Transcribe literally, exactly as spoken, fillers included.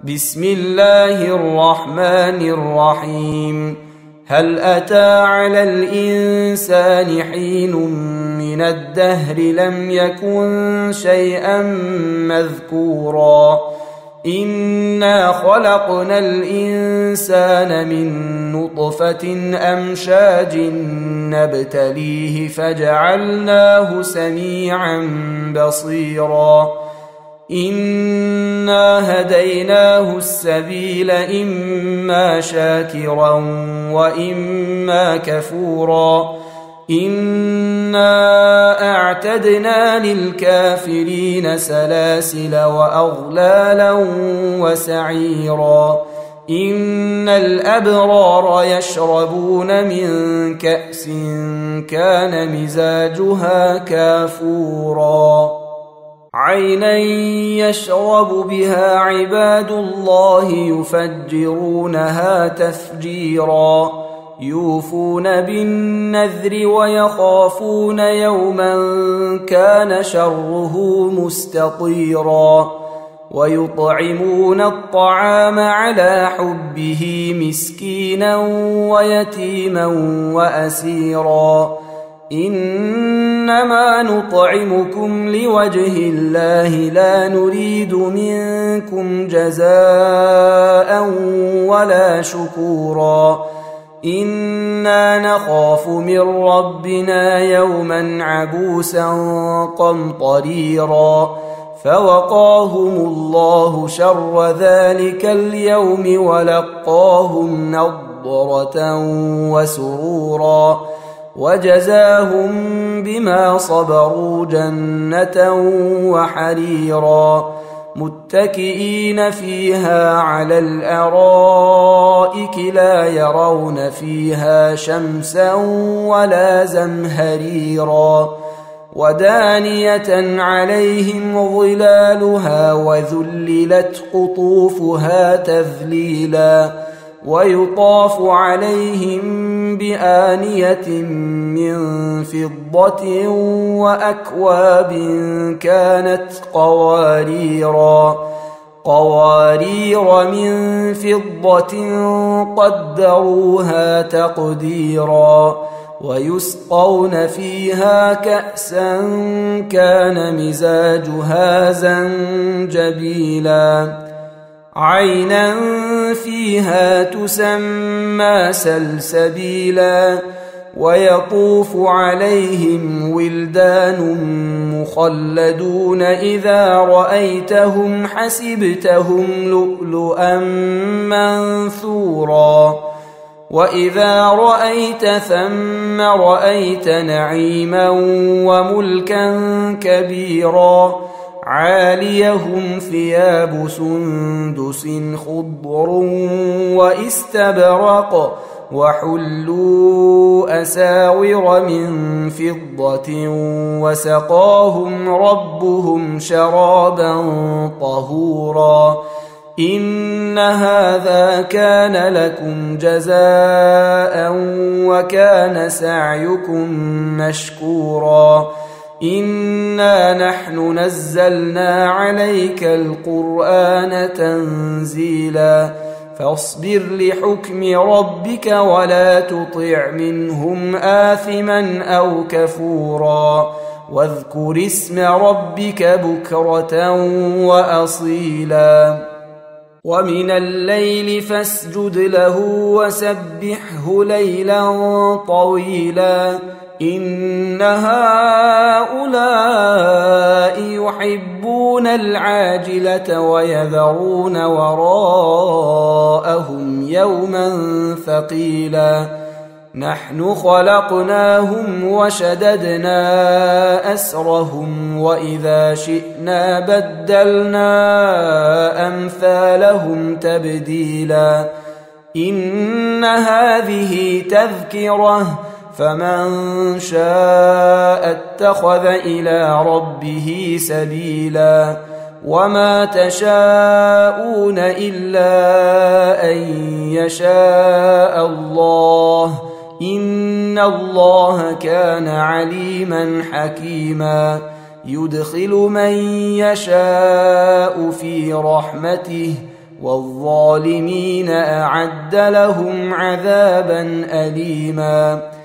بسم الله الرحمن الرحيم. هل أتى على الإنسان حين من الدهر لم يكن شيئا مذكورا إنا خلقنا الإنسان من نطفة أمشاج نبتليه فجعلناه سميعا بصيرا إنا هديناه السبيل إما شاكرا وإما كفورا إنا أعتدنا للكافرين سلاسل وأغلالا وسعيرا إن الأبرار يشربون من كأس كان مزاجها كافورا عينا يشرب بها عباد الله يفجرونها تفجيرا يوفون بالنذر ويخافون يوما كان شره مستطيرا ويطعمون الطعام على حبه مسكينا ويتيما وأسيرا إنما نطعمكم لوجه الله لا نريد منكم جزاء ولا شكورا إنا نخاف من ربنا يوما عبوسا قمطريرا فوقاهم الله شر ذلك اليوم ولقاهم نضرة وسرورا وجزاهم بما صبروا جنة وحريرا متكئين فيها على الأرائك لا يرون فيها شمسا ولا زمهريرا ودانية عليهم ظلالها وذللت قطوفها تذليلا ويطاف عليهم بآنية من فضة وأكواب كانت قواريرا قوارير من فضة قدروها تقديرا ويسقون فيها كأسا كان مزاجها زنجبيلا عينا فيها تسمى سلسبيلا ويطوف عليهم ولدان مخلدون إذا رأيتهم حسبتهم لؤلؤا منثورا وإذا رأيت ثم رأيت نعيما وملكا كبيرا عاليهم ثياب سندس خضر واستبرق وحلوا أساور من فضة وسقاهم ربهم شرابا طهورا إن هذا كان لكم جزاء وكان سعيكم مشكورا إنا نحن نزلنا عليك القرآن تنزيلا فاصبر لحكم ربك ولا تطع منهم آثما أو كفورا واذكر اسم ربك بكرة وأصيلا ومن الليل فاسجد له وسبحه ليلا طويلا إن هؤلاء يحبون العاجلة ويذرون وراءهم يوما ثقيلا نحن خلقناهم وشددنا أسرهم وإذا شئنا بدلنا أمثالهم تبديلا إن هذه تذكرة فمن شاء اتخذ إلى ربه سبيلا وما تشاءون إلا أن يشاء الله إن الله كان عليما حكيما يدخل من يشاء في رحمته والظالمين أعد لهم عذابا أليما